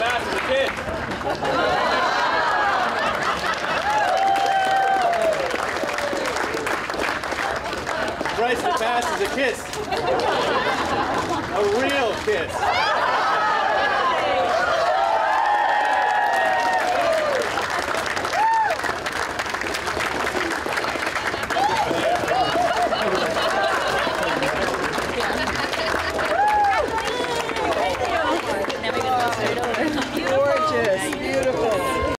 pass as a kid. Price to pass is a kiss. A real kiss.